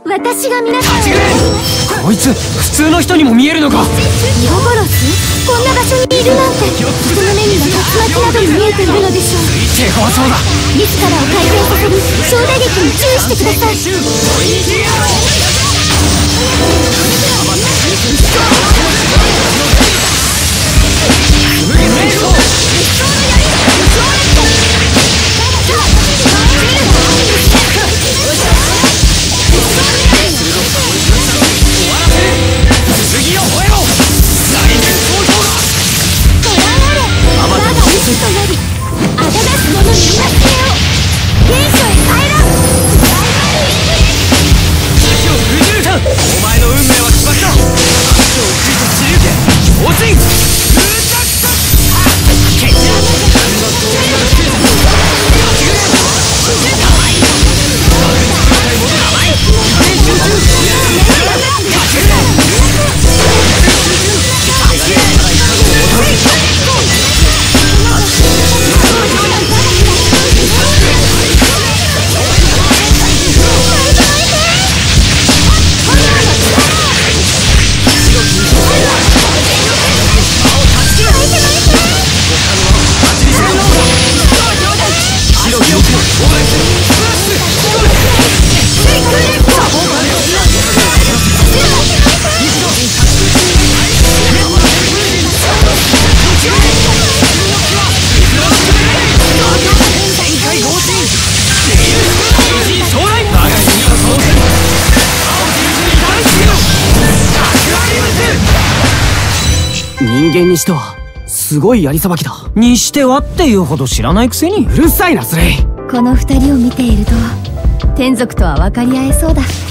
私が皆さんを。 こいつ普通の人にも見えるのか。 イオゴロス、こんな場所にいるなんて。人の目には竜巻などに見えているのでしょう。 水底怖そうだ。 自らを回転させる小打撃に注意してください。 人間にしてはすごい槍さばきだ。にしてはっていうほど知らないくせに。うるさいなスレイ。 この二人を見ていると天族とは分かり合えそうだ。